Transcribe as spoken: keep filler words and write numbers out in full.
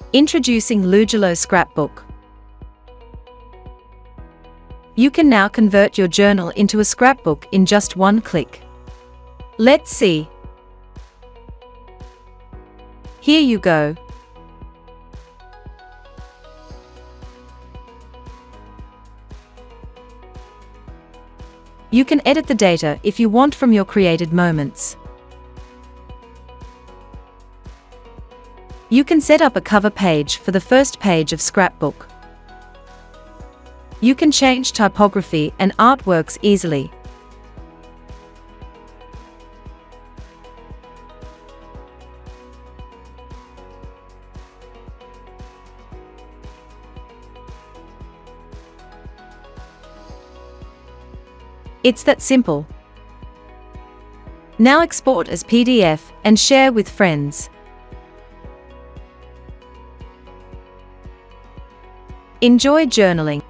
Introducing Lugelo Scrapbook. You can now convert your journal into a scrapbook in just one click. Let's see. Here you go. You can edit the data if you want from your created moments. You can set up a cover page for the first page of Scrapbook. You can change typography and artworks easily. It's that simple. Now export as P D F and share with friends. Enjoy journaling.